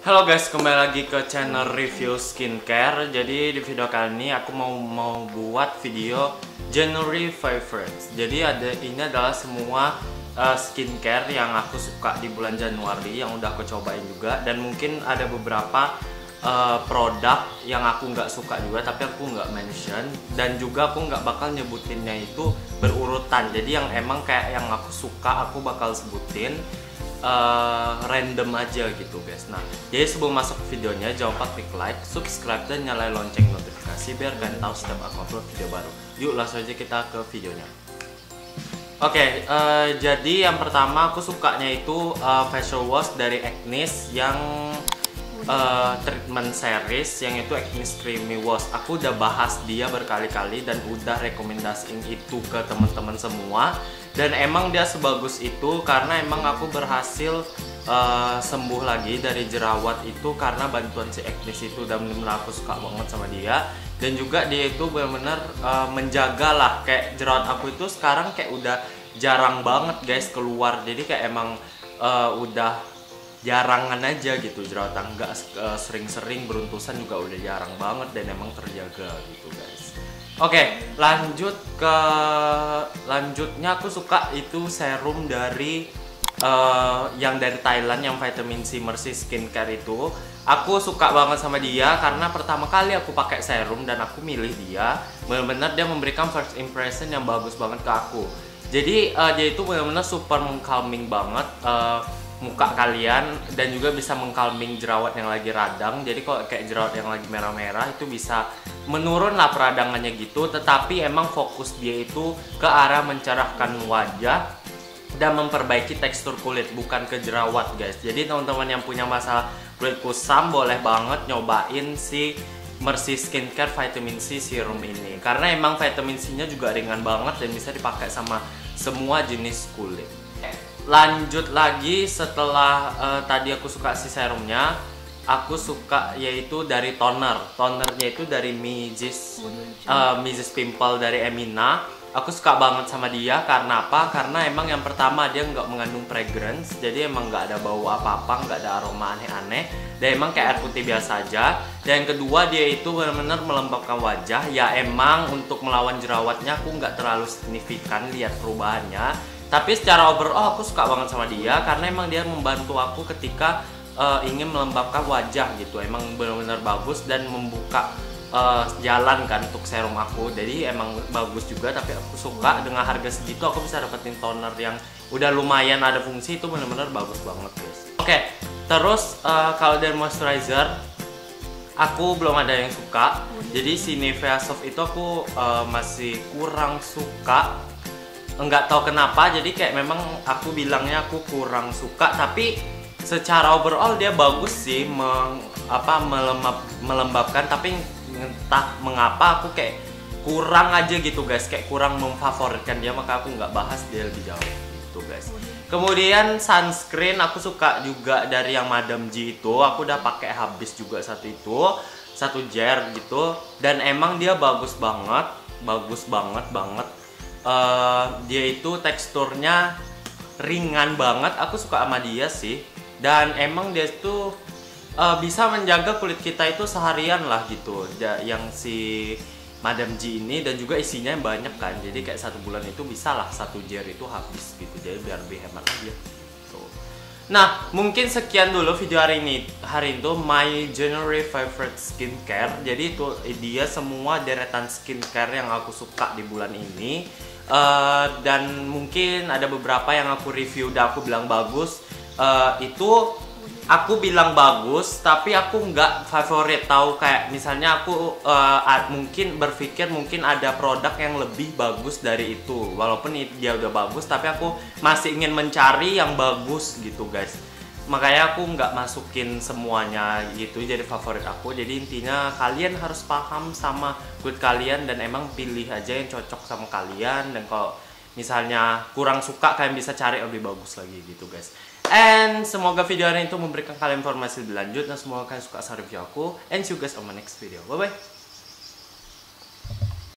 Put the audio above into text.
Halo guys, kembali lagi ke channel review skincare. Jadi di video kali ini aku mau buat video January favorites. Jadi ini adalah semua skincare yang aku suka di bulan Januari yang udah aku cobain juga, dan mungkin ada beberapa produk yang aku nggak suka juga tapi aku nggak mention, dan juga aku nggak bakal nyebutinnya itu berurutan. Jadi yang emang kayak yang aku suka aku bakal sebutin random aja gitu guys. Nah, jadi sebelum masuk ke videonya jangan lupa klik like, subscribe, dan nyalain lonceng notifikasi biar kalian tahu setiap aku upload video baru. Yuk langsung aja kita ke videonya. Oke, jadi yang pertama aku sukanya itu facial wash dari Agnes yang treatment series yang itu Agnes Creamy Wash. Aku udah bahas dia berkali-kali dan udah rekomendasiin itu ke teman-teman semua, dan emang dia sebagus itu karena emang aku berhasil sembuh lagi dari jerawat itu karena bantuan si Agnes itu, dan benar-benar aku suka banget sama dia. Dan juga dia itu benar-benar menjaga lah, kayak jerawat aku itu sekarang kayak udah jarang banget guys keluar, jadi kayak emang udah jarangan aja gitu jerawatan, nggak sering-sering beruntusan juga udah jarang banget dan emang terjaga gitu guys. Oke, lanjutnya aku suka itu serum dari yang dari Thailand yang vitamin C Mercy Skincare itu. Aku suka banget sama dia karena pertama kali aku pakai serum dan aku milih dia, benar-benar dia memberikan first impression yang bagus banget ke aku. Jadi dia itu benar-benar super calming banget muka kalian, dan juga bisa mengkalming jerawat yang lagi radang. Jadi kalau kayak jerawat yang lagi merah-merah itu bisa menurun lah peradangannya gitu, tetapi emang fokus dia itu ke arah mencerahkan wajah dan memperbaiki tekstur kulit, bukan ke jerawat guys. Jadi teman-teman yang punya masalah kulit kusam boleh banget nyobain si Mercy Skincare Vitamin C Serum ini, karena emang vitamin C nya juga ringan banget dan bisa dipakai sama semua jenis kulit. Lanjut lagi setelah tadi aku suka si serumnya, aku suka yaitu dari tonernya itu dari Mrs Pimple dari Emina. Aku suka banget sama dia karena apa? Karena emang yang pertama dia nggak mengandung fragrance, jadi emang nggak ada bau apa-apa, nggak ada aroma aneh-aneh, dan emang kayak air putih biasa aja. Dan yang kedua dia itu benar-benar melembabkan wajah. Ya emang untuk melawan jerawatnya aku nggak terlalu signifikan lihat perubahannya, tapi secara overall aku suka banget sama dia karena emang dia membantu aku ketika ingin melembabkan wajah gitu. Emang benar-benar bagus dan membuka jalan kan untuk serum aku, jadi emang bagus juga. Tapi aku suka dengan harga segitu aku bisa dapetin toner yang udah lumayan ada fungsi, itu benar-benar bagus banget guys. Oke, terus kalau dari moisturizer aku belum ada yang suka. Jadi si Nivea Soft itu aku masih kurang suka, nggak tahu kenapa. Jadi kayak memang aku bilangnya aku kurang suka, tapi secara overall dia bagus sih, melembabkan, tapi entah mengapa aku kayak kurang aja gitu guys, kayak kurang memfavoritkan dia, maka aku nggak bahas dia lebih jauh gitu guys. Kemudian sunscreen aku suka juga dari yang Madam G itu, aku udah pakai habis juga satu jar gitu, dan emang dia bagus banget dia itu teksturnya ringan banget, aku suka sama dia sih. Dan emang dia itu bisa menjaga kulit kita itu seharian lah gitu, yang si Madam G ini. Dan juga isinya banyak kan, jadi kayak 1 bulan itu bisa lah 1 jar itu habis gitu, jadi biar lebih hemat aja gitu. Nah, mungkin sekian dulu video hari ini my January favorite skincare. Jadi itu dia semua deretan skincare yang aku suka di bulan ini. Dan mungkin ada beberapa yang aku review udah aku bilang bagus. Itu aku bilang bagus tapi aku nggak favorit, tahu, kayak misalnya aku mungkin berpikir mungkin ada produk yang lebih bagus dari itu, walaupun dia udah bagus tapi aku masih ingin mencari yang bagus gitu guys. Makanya aku nggak masukin semuanya gitu jadi favorit aku. Jadi intinya kalian harus paham sama kulit kalian dan emang pilih aja yang cocok sama kalian, dan kalau misalnya kurang suka kalian bisa cari lebih bagus lagi gitu guys. And semoga video hari ini itu memberikan kalian informasi lebih lanjut, dan semoga kalian suka sama review aku. And see you guys on my next video. Bye bye.